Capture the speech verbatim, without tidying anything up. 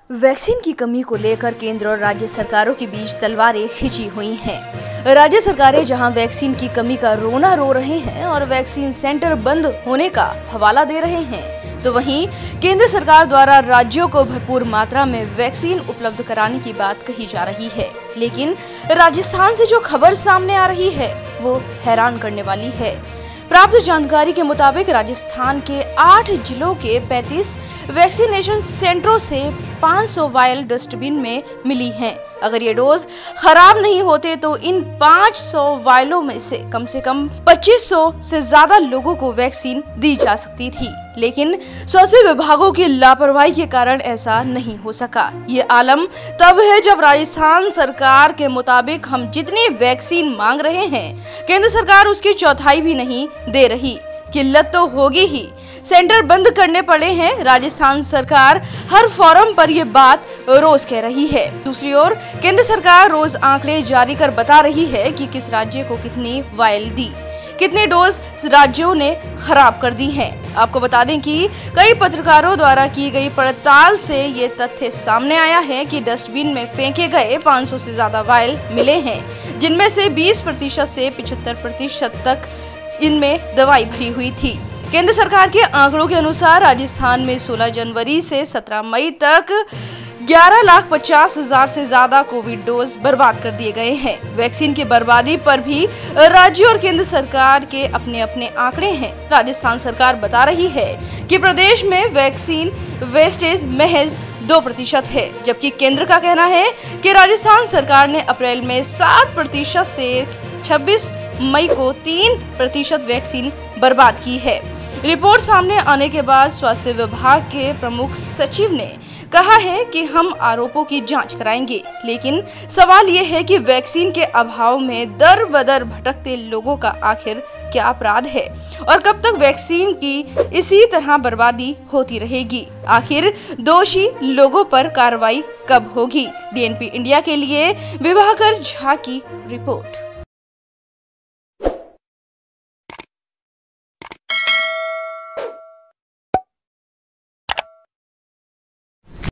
Vaccine की कमी को लेकर केंद्र और राज्य सरकारों के बीच तलवारें खिंची हुई हैं। राज्य सरकारें जहां वैक्सीन की कमी का रोना रो रहे हैं और वैक्सीन सेंटर बंद होने का हवाला दे रहे हैं, तो वहीं केंद्र सरकार द्वारा राज्यों को भरपूर मात्रा में वैक्सीन उपलब्ध कराने की बात कही जा रही है। लेकिन राजस्थान से जो खबर सामने आ रही है वो हैरान करने वाली है। प्राप्त जानकारी के मुताबिक राजस्थान के आठ जिलों के पैंतीस वैक्सीनेशन सेंटरों से पाँच सौ वायल डस्टबिन में मिली हैं। अगर ये डोज खराब नहीं होते तो इन पाँच सौ वायलों में से कम से कम पच्चीस सौ से ज्यादा लोगों को वैक्सीन दी जा सकती थी, लेकिन स्वास्थ्य विभागों की लापरवाही के कारण ऐसा नहीं हो सका। ये आलम तब है जब राजस्थान सरकार के मुताबिक हम जितनी वैक्सीन मांग रहे हैं, केंद्र सरकार उसकी चौथाई भी नहीं दे रही। किल्लत तो होगी ही, सेंटर बंद करने पड़े हैं। राजस्थान सरकार हर फोरम पर ये बात रोज कह रही है। दूसरी ओर केंद्र सरकार रोज आंकड़े जारी कर बता रही है कि किस राज्य को कितनी वायल दी, कितने डोज राज्यों ने खराब कर दी हैं। आपको बता दें कि कई पत्रकारों द्वारा की गई पड़ताल से ये तथ्य सामने आया है कि डस्टबिन में फेंके गए पाँच सौ से ज्यादा वायल मिले हैं, जिनमें से बीस प्रतिशत से पचहत्तर प्रतिशत तक इनमें दवाई भरी हुई थी। केंद्र सरकार के आंकड़ों के अनुसार राजस्थान में सोलह जनवरी से सत्रह मई तक ग्यारह लाख पचास हजार से ज्यादा कोविड डोज बर्बाद कर दिए गए हैं। वैक्सीन की बर्बादी पर भी राज्य और केंद्र सरकार के अपने अपने आंकड़े हैं। राजस्थान सरकार बता रही है कि प्रदेश में वैक्सीन वेस्टेज महज दो प्रतिशत है, जबकि केंद्र का कहना है कि राजस्थान सरकार ने अप्रैल में सात प्रतिशत से छब्बीस मई को तीन प्रतिशत वैक्सीन बर्बाद की है। रिपोर्ट सामने आने के बाद स्वास्थ्य विभाग के प्रमुख सचिव ने कहा है कि हम आरोपों की जांच कराएंगे, लेकिन सवाल ये है कि वैक्सीन के अभाव में दर बदर भटकते लोगों का आखिर क्या अपराध है और कब तक वैक्सीन की इसी तरह बर्बादी होती रहेगी। आखिर दोषी लोगों पर कार्रवाई कब होगी। डी एन पी इंडिया के लिए विभाकर झा की रिपोर्ट।